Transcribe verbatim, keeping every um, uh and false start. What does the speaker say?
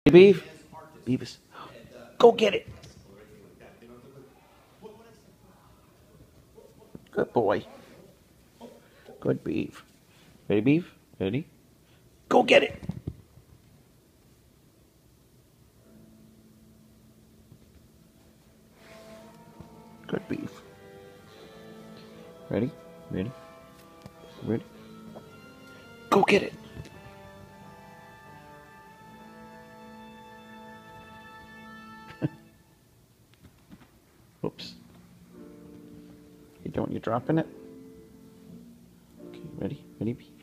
Beav, Beavis, go get it. Good boy. Good Beav. Ready, Beav? Ready? Go get it. Good Beav. Ready? Ready? Ready? Go get it. Oops. You don't, you dropping it? Okay, ready? Ready, Beav?